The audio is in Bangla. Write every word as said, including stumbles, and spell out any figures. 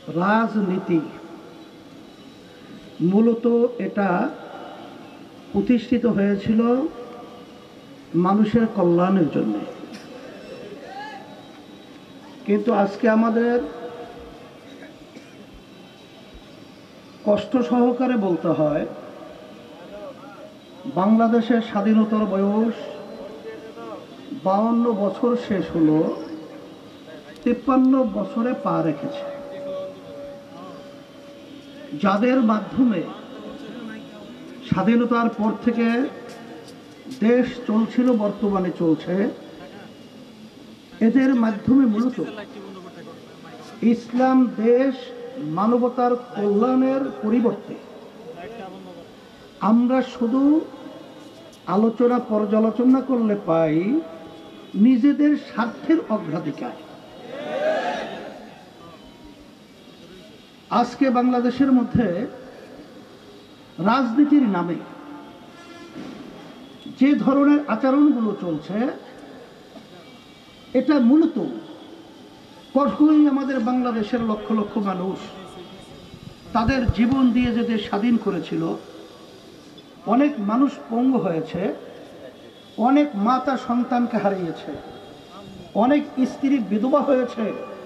রাজনীতি মূলত এটা প্রতিষ্ঠিত হয়েছিল মানুষের কল্যাণের জন্য, কিন্তু আজকে আমাদের কষ্ট সহকারে বলতে হয় বাংলাদেশের স্বাধীনতার বয়স বাউন্ন বছর শেষ হলো, তিপ্পান্ন বছরে পা রেখেছে। যাদের মাধ্যমে স্বাধীনতার পর থেকে দেশ চলছিল, বর্তমানে চলছে, এদের মাধ্যমে মূলত ইসলাম দেশ মানবতার কল্যাণের পরিবর্তে আমরা শুধু আলোচনা পর্যালোচনা করলে পাই নিজেদের স্বার্থের অগ্রাধিকার। আজকে বাংলাদেশের মধ্যে রাজনীতির নামে যে ধরনের আচরণগুলো চলছে, এটা মূলত কখনোই আমাদের বাংলাদেশের লক্ষ লক্ষ মানুষ তাদের জীবন দিয়ে যে দেশ স্বাধীন করেছিল, অনেক মানুষ পঙ্গু হয়েছে, অনেক মাতা সন্তানকে হারিয়েছে, অনেক স্ত্রী বিধবা হয়েছে,